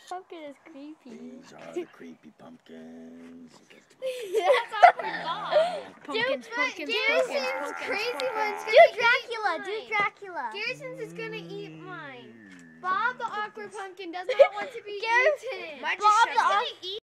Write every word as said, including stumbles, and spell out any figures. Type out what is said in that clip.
pumpkin is creepy. These are the creepy pumpkins. That's awkward, Bob. Pumpkins, Dude, pumpkins, Garrison's pumpkins, crazy one's Do gonna Dracula, eat do mine. Dracula. Garrison's is gonna eat mine. Bob the awkward pumpkin does not want to be Garrison- eaten. Bob the He's gonna eat